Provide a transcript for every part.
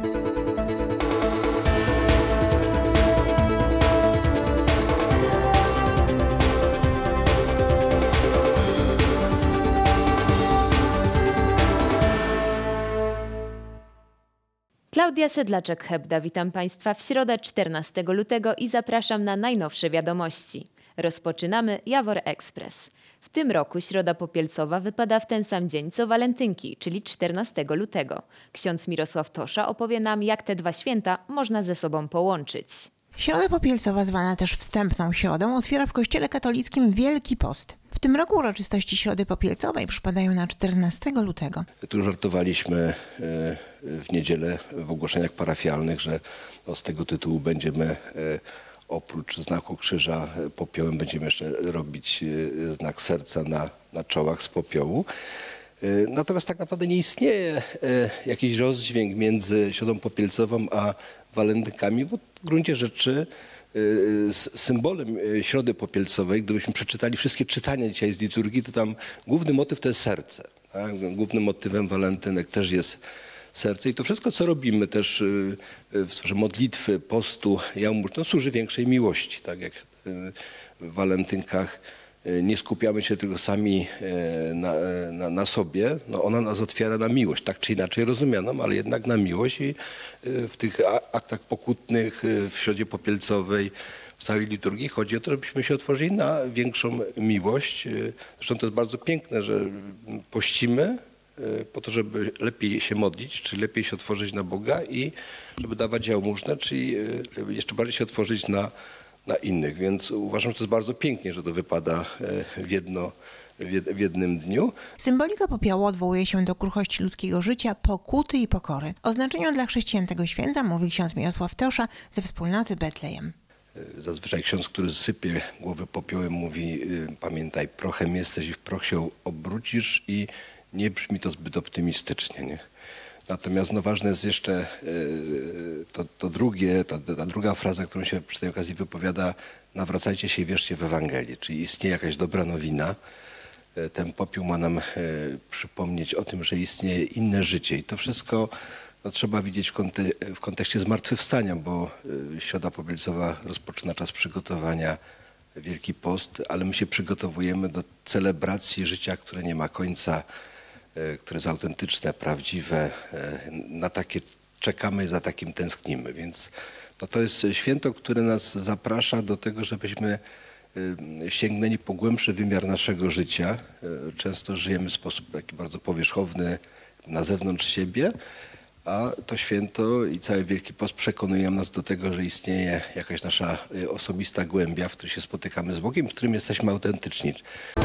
Klaudia Sedlaczek-Hebda, witam Państwa w środę 14 lutego i zapraszam na najnowsze wiadomości. Rozpoczynamy Jawor Express. W tym roku Środa Popielcowa wypada w ten sam dzień co walentynki, czyli 14 lutego. Ksiądz Mirosław Tosza opowie nam, jak te dwa święta można ze sobą połączyć. Środa Popielcowa, zwana też Wstępną Środą, otwiera w Kościele katolickim Wielki Post. W tym roku uroczystości Środy Popielcowej przypadają na 14 lutego. Tu żartowaliśmy w niedzielę w ogłoszeniach parafialnych, że z tego tytułu będziemy oprócz znaku krzyża popiołem będziemy jeszcze robić znak serca na czołach z popiołu. Natomiast tak naprawdę nie istnieje jakiś rozdźwięk między Środą Popielcową a walentynkami, bo w gruncie rzeczy symbolem Środy Popielcowej, gdybyśmy przeczytali wszystkie czytania dzisiaj z liturgii, to tam główny motyw to jest serce. Tak? Głównym motywem walentynek też jest serce i to wszystko, co robimy też w sferze modlitwy, postu, jałmużny, służy większej miłości. Tak jak w walentynkach nie skupiamy się tylko sami na sobie, ona nas otwiera na miłość, tak czy inaczej rozumianą, ale jednak na miłość i w tych aktach pokutnych, w Środzie Popielcowej, w całej liturgii chodzi o to, żebyśmy się otworzyli na większą miłość. Zresztą to jest bardzo piękne, że pościmy po to, żeby lepiej się modlić, czyli lepiej się otworzyć na Boga i żeby dawać jałmużnę, czyli jeszcze bardziej się otworzyć na innych, więc uważam, że to jest bardzo pięknie, że to wypada w jednym dniu. Symbolika popiołu odwołuje się do kruchości ludzkiego życia, pokuty i pokory. O znaczeniu dla chrześcijan tego święta mówi ksiądz Mirosław Tosza ze wspólnoty Betlejem. Zazwyczaj ksiądz, który sypie głowę popiołem, mówi: pamiętaj, prochem jesteś i w proch się obrócisz, i nie brzmi to zbyt optymistycznie, nie? Natomiast ważne jest jeszcze ta druga fraza, którą się przy tej okazji wypowiada: nawracajcie się i wierzcie w Ewangelię, czyli istnieje jakaś dobra nowina. Ten popiół ma nam przypomnieć o tym, że istnieje inne życie i to wszystko trzeba widzieć w kontekście zmartwychwstania, bo Środa Popielcowa rozpoczyna czas przygotowania, Wielki Post, ale my się przygotowujemy do celebracji życia, które nie ma końca, które jest autentyczne, prawdziwe. Na takie czekamy, za takim tęsknimy. Więc to jest święto, które nas zaprasza do tego, żebyśmy sięgnęli po głębszy wymiar naszego życia. Często żyjemy w sposób taki bardzo powierzchowny, na zewnątrz siebie, a to święto i cały Wielki Post przekonują nas do tego, że istnieje jakaś nasza osobista głębia, w której się spotykamy z Bogiem, w którym jesteśmy autentyczni.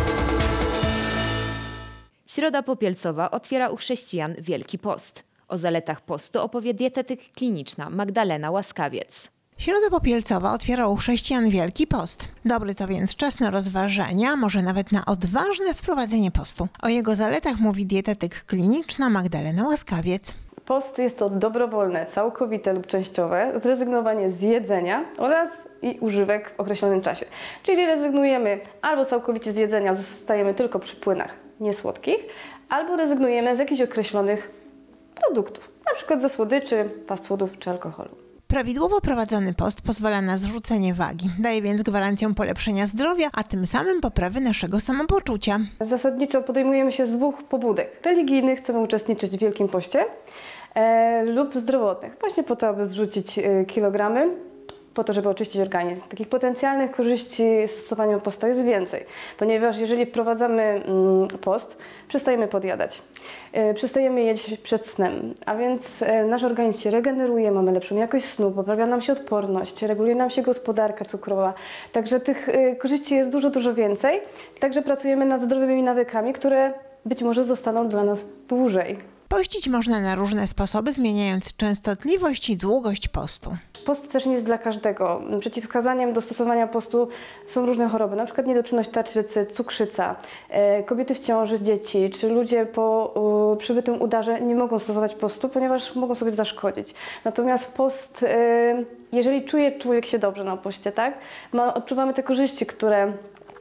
Środa Popielcowa otwiera u chrześcijan Wielki Post. O zaletach postu opowie dietetyk kliniczna Magdalena Łaskawiec. Środa Popielcowa otwiera u chrześcijan Wielki Post. Dobry to więc czas na rozważania, może nawet na odważne wprowadzenie postu. O jego zaletach mówi dietetyk kliniczna Magdalena Łaskawiec. Post jest to dobrowolne, całkowite lub częściowe zrezygnowanie z jedzenia oraz i używek w określonym czasie. Czyli rezygnujemy albo całkowicie z jedzenia, zostajemy tylko przy płynach niesłodkich, albo rezygnujemy z jakichś określonych produktów, na przykład ze słodyczy, fast foodów czy alkoholu. Prawidłowo prowadzony post pozwala na zrzucenie wagi, daje więc gwarancję polepszenia zdrowia, a tym samym poprawy naszego samopoczucia. Zasadniczo podejmujemy się z dwóch pobudek. Religijnych, chcemy uczestniczyć w Wielkim Poście, lub zdrowotnych, właśnie po to, aby zrzucić kilogramy, po to, żeby oczyścić organizm. Takich potencjalnych korzyści stosowania posta jest więcej, ponieważ jeżeli wprowadzamy post, przestajemy podjadać, przestajemy jeść przed snem, a więc nasz organizm się regeneruje, mamy lepszą jakość snu, poprawia nam się odporność, reguluje nam się gospodarka cukrowa, także tych korzyści jest dużo więcej, także pracujemy nad zdrowymi nawykami, które być może zostaną dla nas dłużej. Pościć można na różne sposoby, zmieniając częstotliwość i długość postu. Post też nie jest dla każdego. Przeciwwskazaniem do stosowania postu są różne choroby, na przykład niedoczynność tarczycy, cukrzyca, kobiety w ciąży, dzieci, czy ludzie po przybytym udarze nie mogą stosować postu, ponieważ mogą sobie zaszkodzić. Natomiast post, jeżeli czuje człowiek się dobrze na poście, tak, odczuwamy te korzyści, które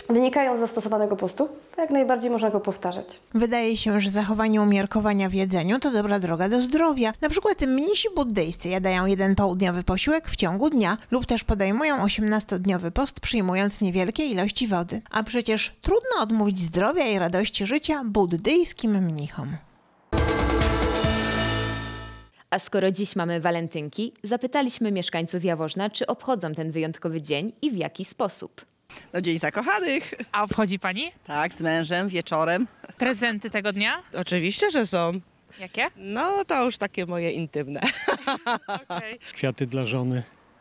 wynikają z zastosowanego postu, to jak najbardziej można go powtarzać. Wydaje się, że zachowanie umiarkowania w jedzeniu to dobra droga do zdrowia. Na przykład mnisi buddyjscy jadają 1 południowy posiłek w ciągu dnia lub też podejmują 18-dniowy post, przyjmując niewielkie ilości wody. A przecież trudno odmówić zdrowia i radości życia buddyjskim mnichom. A skoro dziś mamy walentynki, zapytaliśmy mieszkańców Jaworzna, czy obchodzą ten wyjątkowy dzień i w jaki sposób. No, Dzień Zakochanych. A obchodzi pani Tak, z mężem, wieczorem. prezenty tego dnia? Oczywiście, że są. Jakie? No to już takie moje intymne. Okej. Kwiaty dla żony,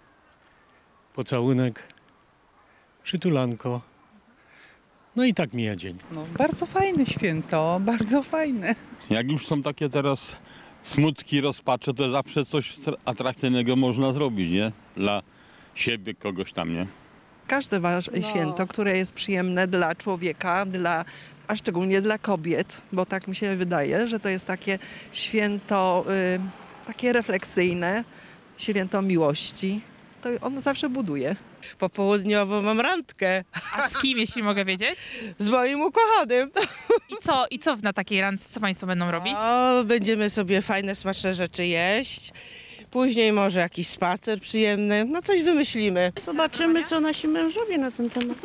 pocałunek, przytulanko. No i tak mija dzień. No, bardzo fajne święto, bardzo fajne. Jak już są takie teraz smutki, rozpacze, to zawsze coś atrakcyjnego można zrobić, nie? Dla siebie, kogoś tam, nie? Każde święto, które jest przyjemne dla człowieka, a szczególnie dla kobiet, bo tak mi się wydaje, że to jest takie święto takie refleksyjne, święto miłości. To ono zawsze buduje. Popołudniowo mam randkę A z kim, jeśli mogę wiedzieć? z moim ukochanym. I co na takiej randce, co państwo będą robić? O, będziemy sobie fajne, smaczne rzeczy jeść. Później może jakiś spacer przyjemny. No coś wymyślimy. Zobaczymy, co nasi mężowie na ten temat.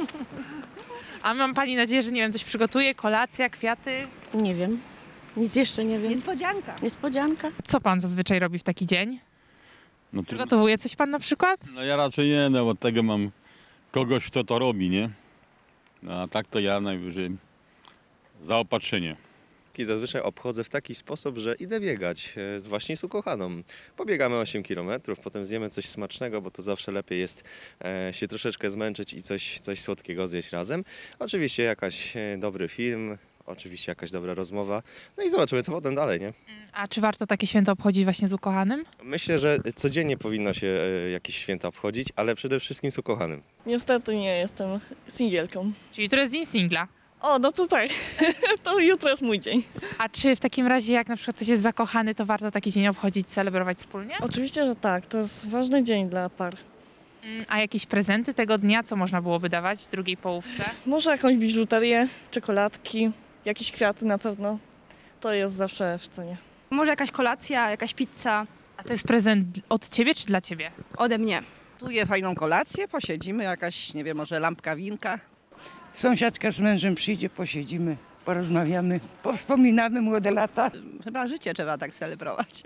A mam pani nadzieję, że nie wiem, coś przygotuje, kolacja, kwiaty? Nie wiem. Nic jeszcze nie wiem. Niespodzianka. Niespodzianka. Co pan zazwyczaj robi w taki dzień? No, Przygotowuje coś pan na przykład? no ja raczej nie, no od tego mam kogoś, kto to robi, nie? No, a tak to ja najwyżej zaopatrzenie. I zazwyczaj obchodzę w taki sposób, że idę biegać właśnie z ukochaną. Pobiegamy 8 km, potem zjemy coś smacznego, bo to zawsze lepiej jest się troszeczkę zmęczyć i coś słodkiego zjeść razem. Oczywiście jakiś dobry film, oczywiście jakaś dobra rozmowa, no i zobaczymy, co potem dalej, nie? A czy warto takie święto obchodzić właśnie z ukochanym? Myślę, że codziennie powinno się jakieś święta obchodzić, ale przede wszystkim z ukochanym. Niestety nie jestem singielką. Czyli jutro jest dzień singla. O, no to tak. To jutro jest mój dzień. A czy w takim razie, jak na przykład ktoś jest zakochany, to warto taki dzień obchodzić, celebrować wspólnie? Oczywiście, że tak. To jest ważny dzień dla par. A jakieś prezenty tego dnia, co można byłoby dawać drugiej połówce? Może jakąś biżuterię, czekoladki, jakieś kwiaty na pewno. To jest zawsze w cenie. Może jakaś kolacja, jakaś pizza A to jest prezent od ciebie czy dla ciebie? ode mnie. Gotuję fajną kolację, posiedzimy, jakaś, nie wiem, może lampka winka. Sąsiadka z mężem przyjdzie, posiedzimy, porozmawiamy, powspominamy młode lata. Chyba życie trzeba tak celebrować.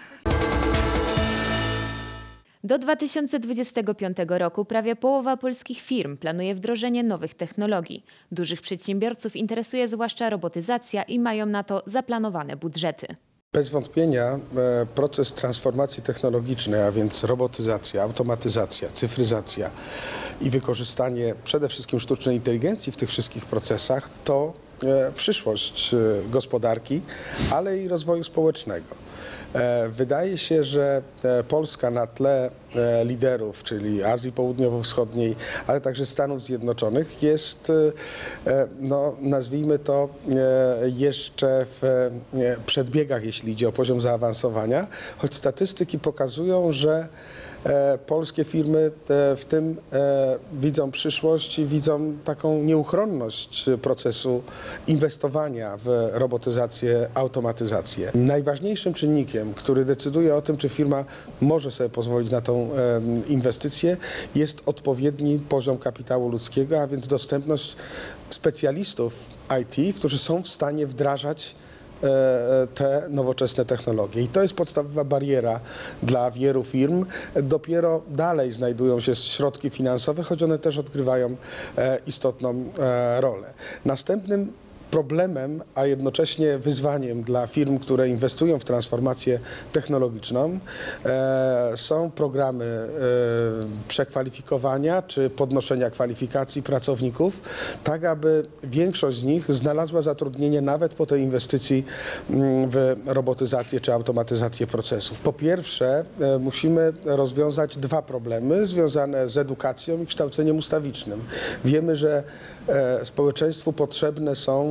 Do 2025 roku prawie połowa polskich firm planuje wdrożenie nowych technologii. Dużych przedsiębiorców interesuje zwłaszcza robotyzacja i mają na to zaplanowane budżety. Bez wątpienia proces transformacji technologicznej, a więc robotyzacja, automatyzacja, cyfryzacja i wykorzystanie przede wszystkim sztucznej inteligencji w tych wszystkich procesach to przyszłość gospodarki, ale i rozwoju społecznego. Wydaje się, że Polska na tle liderów, czyli Azji Południowo-Wschodniej, ale także Stanów Zjednoczonych jest, no, nazwijmy to, jeszcze w przedbiegach, jeśli idzie o poziom zaawansowania, choć statystyki pokazują, że polskie firmy w tym widzą przyszłość i widzą taką nieuchronność procesu inwestowania w robotyzację, automatyzację. Najważniejszym czynnikiem, który decyduje o tym, czy firma może sobie pozwolić na tą inwestycję, jest odpowiedni poziom kapitału ludzkiego, a więc dostępność specjalistów IT, którzy są w stanie wdrażać te nowoczesne technologie. I to jest podstawowa bariera dla wielu firm. Dopiero dalej znajdują się środki finansowe, choć one też odgrywają istotną rolę. Następnym problemem, a jednocześnie wyzwaniem dla firm, które inwestują w transformację technologiczną, są programy przekwalifikowania czy podnoszenia kwalifikacji pracowników, tak aby większość z nich znalazła zatrudnienie nawet po tej inwestycji w robotyzację czy automatyzację procesów. Po pierwsze, musimy rozwiązać dwa problemy związane z edukacją i kształceniem ustawicznym. Wiemy, że społeczeństwu potrzebne są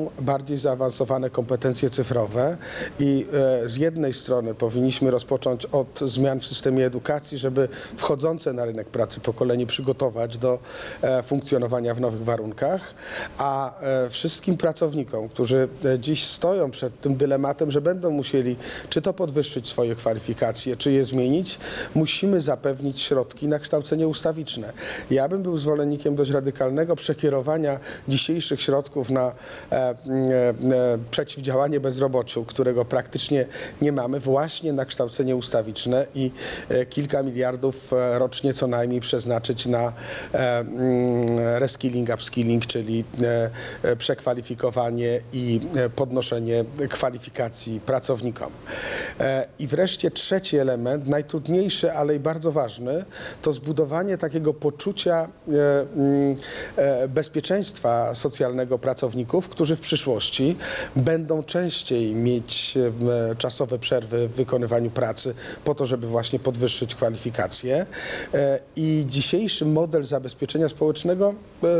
bardziej zaawansowane kompetencje cyfrowe i z jednej strony powinniśmy rozpocząć od zmian w systemie edukacji, żeby wchodzące na rynek pracy pokolenie przygotować do funkcjonowania w nowych warunkach, a wszystkim pracownikom, którzy dziś stoją przed tym dylematem, że będą musieli czy to podwyższyć swoje kwalifikacje, czy je zmienić, musimy zapewnić środki na kształcenie ustawiczne. Ja bym był zwolennikiem dość radykalnego przekierowania dzisiejszych środków na przeciwdziałanie bezrobociu, którego praktycznie nie mamy, właśnie na kształcenie ustawiczne i kilka miliardów rocznie co najmniej przeznaczyć na reskilling, upskilling, czyli przekwalifikowanie i podnoszenie kwalifikacji pracownikom. I wreszcie trzeci element, najtrudniejszy, ale i bardzo ważny, to zbudowanie takiego poczucia bezpieczeństwa socjalnego pracowników, którzy w przyszłości będą częściej mieć czasowe przerwy w wykonywaniu pracy po to, żeby właśnie podwyższyć kwalifikacje. I dzisiejszy model zabezpieczenia społecznego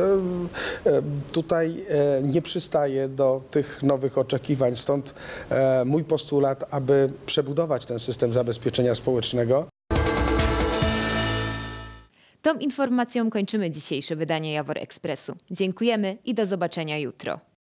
tutaj nie przystaje do tych nowych oczekiwań. Stąd mój postulat, aby przebudować ten system zabezpieczenia społecznego. Tą informacją kończymy dzisiejsze wydanie Jawor Expressu. Dziękujemy i do zobaczenia jutro.